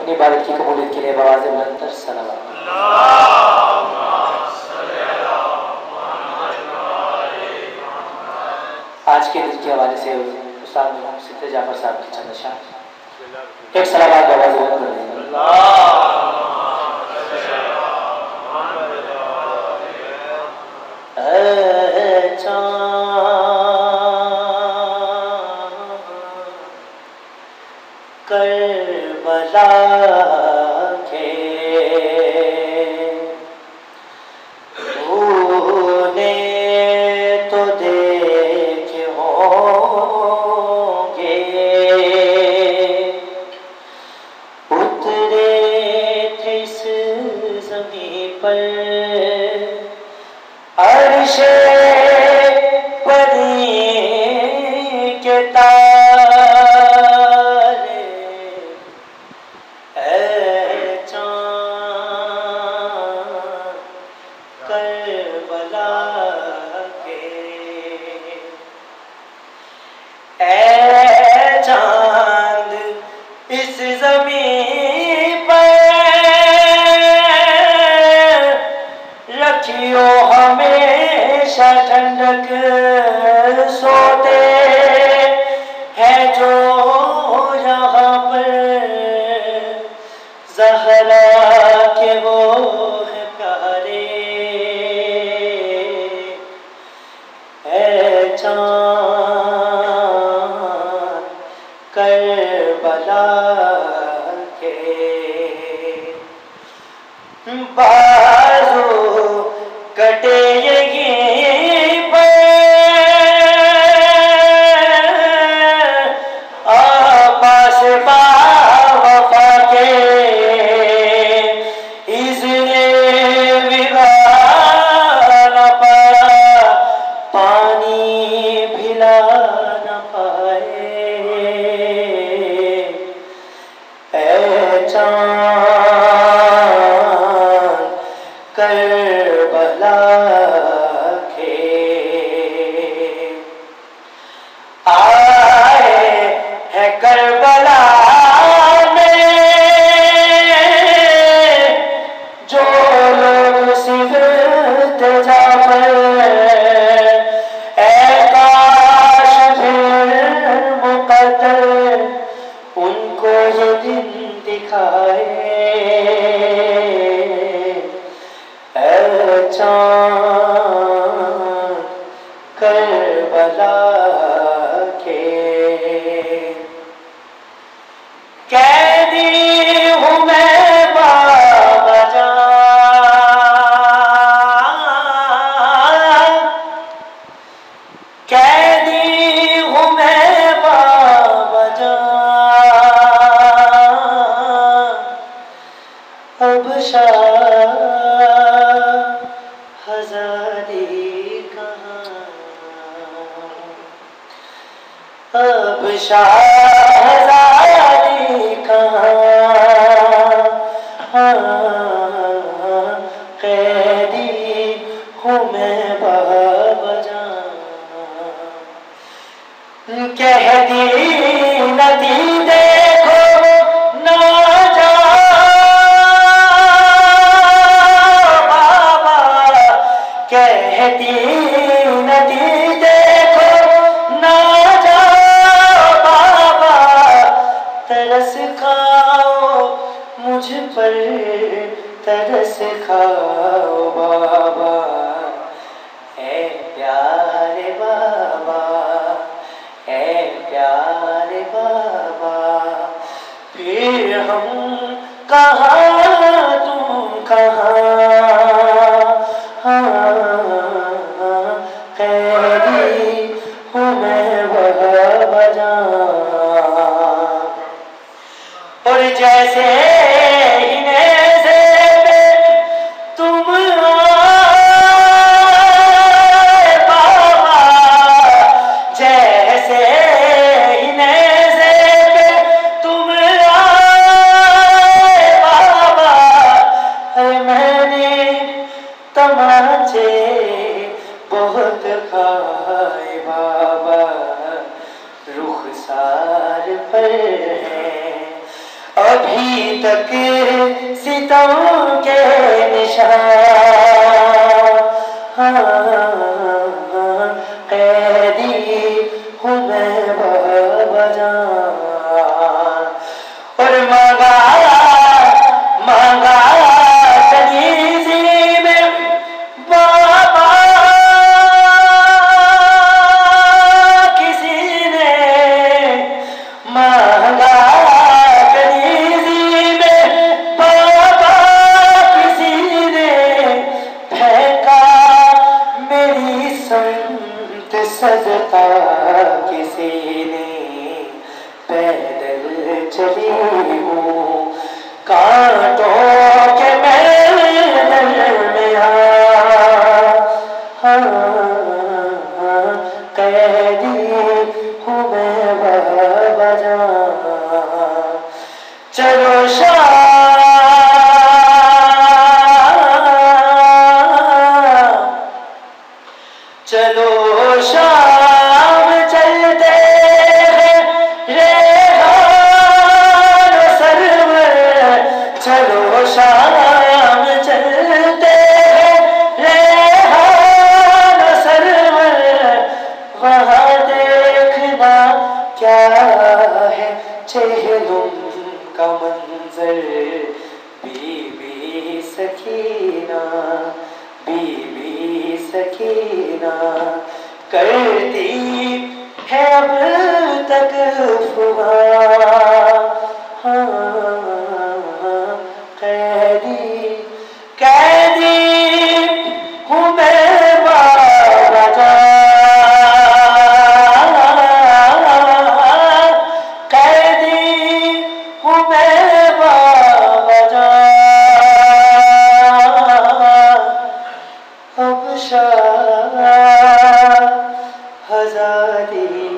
अपनी इबादत की कबूलियत के लिए आवाज़ बुलंद कर सलावत। आज के दिन के हवाले से उस्ताद मोहम्मद सिद्दीक जाफर साहब की चंद अशआर एक सलावत आवाज़ बुलंद कर देंगे। करबला के तूने तो देखे होंगे, उतरे थे इस ज़मीं पर अर्शे परी के तारे, ऐ चाँद करबला के, ऐ चाँद इस ज़मीं पर रखियो हमेशा ठंडक, सोते हैं जो यहाँ पर ज़हरा के वो है प्यारे, ऐ चाँद करबला के। बाजू कटे यहीं पर पास वफा के, इज़्ने विवाह न पाया, पानी भिला न पाए, ऐ चाँद करबला के। आए है करबला में जो लोग सिफ़त जाफर, ऐ काश फिर मुक़द्दर उनको ये दिन दिखाए, ऐ चाँद करबला के। कैदी हूँ मैं बाबा जान, कैदी हूँ मैं बाबा जान, अब शाहज़ादी कहाँ, अब शाहज़ादी कहाँ, कैदी हूँ मैं बाबा जान, कह दी नदी देखो ना जा बाबा, कहती नदी देखो ना जा बाबा, तरस खाओ मुझ पर तरस खाओ बाबा, है प्यारे बाबा, है प्यारे बाबा, फिर हम कहाँ तुम कहाँ, कैदी हूँ मैं बाबा जान। और जैसे ही नेज़े पे तुम आए बाबा, जैसे ही नेज़े पे तुम आए बाबा, अरे मैंने तमाचे बहुत खाए बाबा, रुखसार पर है और अभी तक सितम के निशान, कैदी हूँ मैं बाबाजान। और मांगा मांगा कनीज़ी में बाबा किसी ने, मांगा कनीज़ी में बाबा किसी ने, फेंका मेरी संत सदका किसी ने। पैदल चली हूँ कांटों के मैदान में, कैदी हूँ मैं बाबाजान। चलो शाम चलो शाम चलते हैं रेहान सरवर, चलो शाम चलते हैं रेहान सरवर। वहाँ देखना क्या है चेहरों का मंजर, बीबी सकीना बीबी सकीना करती है अब तक फुगान। कैदी कैदी हूँ मैं बाबाजान, कैदी हूँ मैं बाबाजान। अब शाह हज़ारी